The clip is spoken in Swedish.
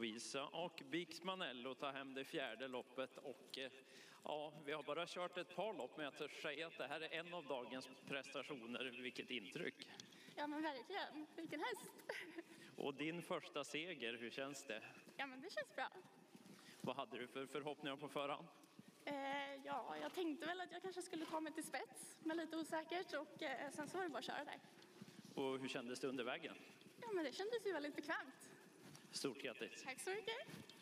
Lovisa och Bixmanello tar hem det fjärde loppet och ja, vi har bara kört ett par lopp, men jag törs säga att det här är en av dagens prestationer. Vilket intryck! Ja men verkligen, vilken häst! Och din första seger, hur känns det? Ja men det känns bra. Vad hade du för förhoppningar på förhand? Ja, jag tänkte väl att jag kanske skulle ta mig till spets, men lite osäkert, och sen så var det bara att köra där. Och hur kändes det under vägen? Ja men det kändes ju väldigt bekvämt. Stort grattis! Tack så mycket!